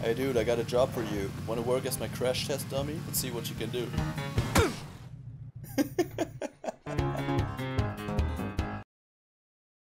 Hey dude, I got a job for you. Wanna work as my crash test dummy? Let's see what you can do.